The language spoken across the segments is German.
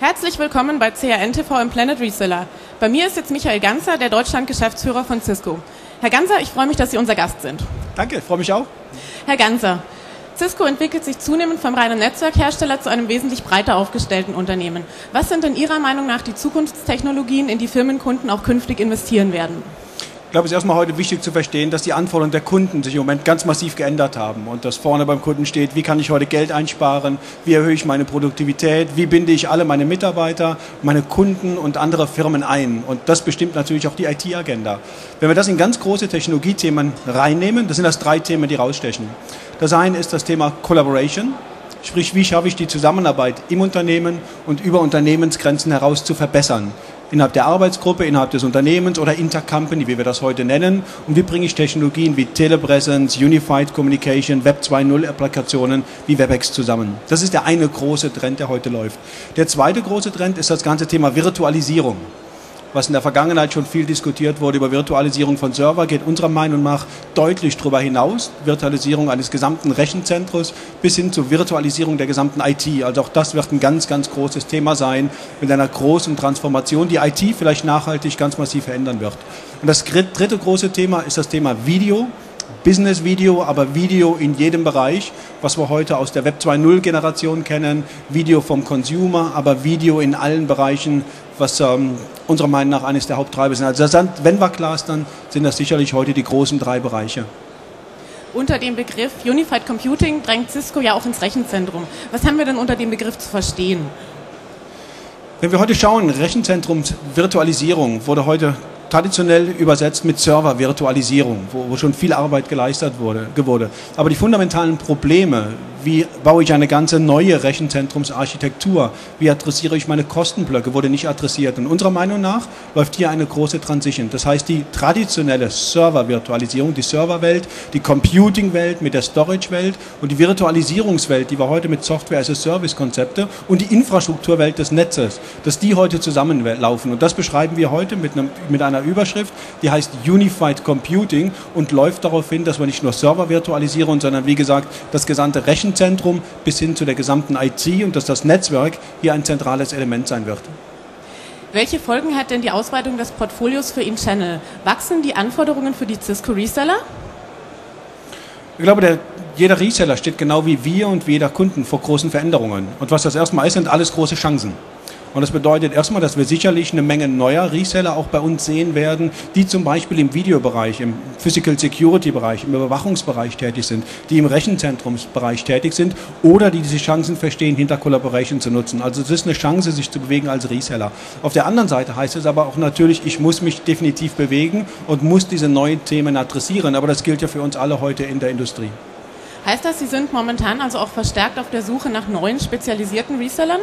Herzlich willkommen bei CRN TV im Planet Reseller. Bei mir ist jetzt Michael Ganzer, der Deutschland-Geschäftsführer von Cisco. Herr Ganzer, ich freue mich, dass Sie unser Gast sind. Danke, freue mich auch. Herr Ganzer, Cisco entwickelt sich zunehmend vom reinen Netzwerkhersteller zu einem wesentlich breiter aufgestellten Unternehmen. Was sind denn Ihrer Meinung nach die Zukunftstechnologien, in die Firmenkunden auch künftig investieren werden? Ich glaube, es ist erstmal heute wichtig zu verstehen, dass die Anforderungen der Kunden sich im Moment ganz massiv geändert haben und dass vorne beim Kunden steht, wie kann ich heute Geld einsparen, wie erhöhe ich meine Produktivität, wie binde ich alle meine Mitarbeiter, meine Kunden und andere Firmen ein. Und das bestimmt natürlich auch die IT-Agenda. Wenn wir das in ganz große Technologiethemen reinnehmen, das sind das 3 Themen, die rausstechen. Das eine ist das Thema Collaboration, sprich, wie schaffe ich die Zusammenarbeit im Unternehmen und über Unternehmensgrenzen heraus zu verbessern. Innerhalb der Arbeitsgruppe, innerhalb des Unternehmens oder Intercompany, wie wir das heute nennen. Und wie bringe ich Technologien wie Telepresence, Unified Communication, Web 2.0 Applikationen wie WebEx zusammen. Das ist der eine große Trend, der heute läuft. Der zweite große Trend ist das ganze Thema Virtualisierung. Was in der Vergangenheit schon viel diskutiert wurde über Virtualisierung von Server, geht unserer Meinung nach deutlich darüber hinaus. Virtualisierung eines gesamten Rechenzentrums bis hin zur Virtualisierung der gesamten IT. Also auch das wird ein ganz, ganz großes Thema sein mit einer großen Transformation, die IT vielleicht nachhaltig ganz massiv verändern wird. Und das dritte große Thema ist das Thema Video. Business-Video, aber Video in jedem Bereich, was wir heute aus der Web 2.0-Generation kennen, Video vom Consumer, aber Video in allen Bereichen, was unserer Meinung nach eines der Haupttreiber sind. Also wenn wir clustern, sind das sicherlich heute die großen 3 Bereiche. Unter dem Begriff Unified Computing drängt Cisco ja auch ins Rechenzentrum. Was haben wir denn unter dem Begriff zu verstehen? Wenn wir heute schauen, Rechenzentrumsvirtualisierung wurde heute traditionell übersetzt mit Server-Virtualisierung, wo schon viel Arbeit geleistet wurde. Aber die fundamentalen Probleme, wie baue ich eine ganze neue Rechenzentrumsarchitektur, wie adressiere ich meine Kostenblöcke, wurde nicht adressiert. Und unserer Meinung nach läuft hier eine große Transition. Das heißt, die traditionelle Server-Virtualisierung, die Serverwelt, die Computing-Welt mit der Storage-Welt und die Virtualisierungswelt, die wir heute mit Software-as-a-Service-Konzepte und die Infrastrukturwelt des Netzes, dass die heute zusammenlaufen. Und das beschreiben wir heute mit einer Überschrift, die heißt Unified Computing und läuft darauf hin, dass wir nicht nur Server virtualisieren, sondern wie gesagt, das gesamte Rechenzentrum bis hin zu der gesamten IT und dass das Netzwerk hier ein zentrales Element sein wird. Welche Folgen hat denn die Ausweitung des Portfolios für In-Channel? Wachsen die Anforderungen für die Cisco Reseller? Ich glaube, jeder Reseller steht genau wie wir und wie jeder Kunden vor großen Veränderungen. Und was das erstmal ist, sind alles große Chancen. Und das bedeutet erstmal, dass wir sicherlich eine Menge neuer Reseller auch bei uns sehen werden, die zum Beispiel im Videobereich, im Physical Security Bereich, im Überwachungsbereich tätig sind, die im Rechenzentrumsbereich tätig sind oder die diese Chancen verstehen, hinter Collaboration zu nutzen. Also es ist eine Chance, sich zu bewegen als Reseller. Auf der anderen Seite heißt es aber auch natürlich, ich muss mich definitiv bewegen und muss diese neuen Themen adressieren. Aber das gilt ja für uns alle heute in der Industrie. Heißt das, Sie sind momentan also auch verstärkt auf der Suche nach neuen spezialisierten Resellern?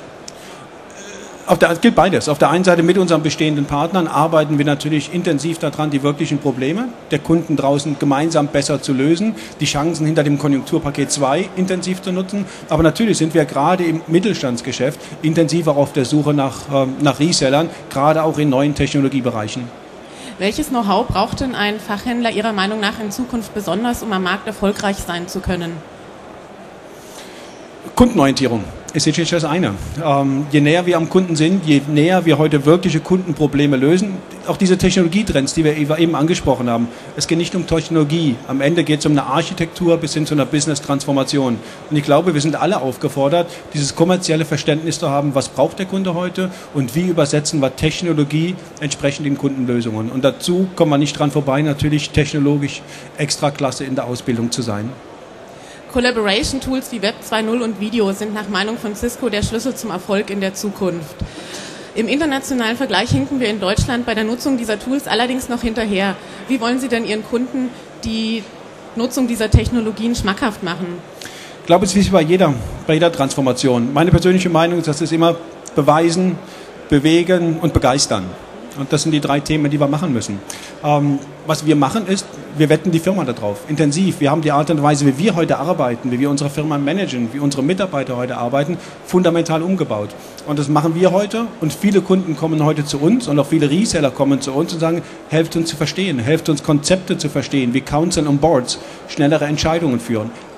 Es gilt beides. Auf der einen Seite mit unseren bestehenden Partnern arbeiten wir natürlich intensiv daran, die wirklichen Probleme der Kunden draußen gemeinsam besser zu lösen, die Chancen hinter dem Konjunkturpaket 2 intensiv zu nutzen. Aber natürlich sind wir gerade im Mittelstandsgeschäft intensiver auf der Suche nach Resellern, gerade auch in neuen Technologiebereichen. Welches Know-how braucht denn ein Fachhändler Ihrer Meinung nach in Zukunft besonders, um am Markt erfolgreich sein zu können? Kundenorientierung ist sicherlich das eine. Je näher wir am Kunden sind, je näher wir heute wirkliche Kundenprobleme lösen, auch diese Technologietrends, die wir eben angesprochen haben, es geht nicht um Technologie, am Ende geht es um eine Architektur bis hin zu einer Business-Transformation. Und ich glaube, wir sind alle aufgefordert, dieses kommerzielle Verständnis zu haben, was braucht der Kunde heute und wie übersetzen wir Technologie entsprechend in Kundenlösungen. Und dazu kommen wir nicht dran vorbei, natürlich technologisch Extraklasse in der Ausbildung zu sein. Collaboration-Tools wie Web 2.0 und Video sind nach Meinung von Cisco der Schlüssel zum Erfolg in der Zukunft. Im internationalen Vergleich hinken wir in Deutschland bei der Nutzung dieser Tools allerdings noch hinterher. Wie wollen Sie denn Ihren Kunden die Nutzung dieser Technologien schmackhaft machen? Ich glaube, es ist wie bei jeder Transformation. Meine persönliche Meinung ist, dass es immer beweisen, bewegen und begeistern. Und das sind die 3 Themen, die wir machen müssen. Was wir machen ist, wir wetten die Firma darauf, intensiv. Wir haben die Art und Weise, wie wir heute arbeiten, wie wir unsere Firma managen, wie unsere Mitarbeiter heute arbeiten, fundamental umgebaut. Und das machen wir heute und viele Kunden kommen heute zu uns und auch viele Reseller kommen zu uns und sagen, helft uns zu verstehen, helft uns Konzepte zu verstehen, wie Council und Boards schnellere Entscheidungen führen.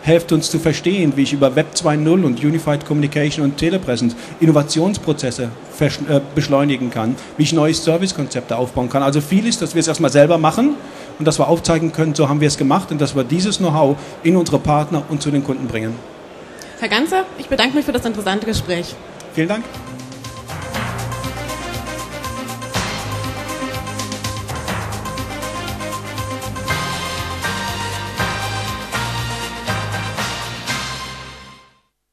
helft uns zu verstehen, wie ich über Web 2.0 und Unified Communication und Telepresence Innovationsprozesse beschleunigen kann, wie ich neue Servicekonzepte aufbauen kann. Also viel ist, dass wir es erstmal selber machen und dass wir aufzeigen können, so haben wir es gemacht und dass wir dieses Know-how in unsere Partner und zu den Kunden bringen. Herr Ganzer, ich bedanke mich für das interessante Gespräch. Vielen Dank.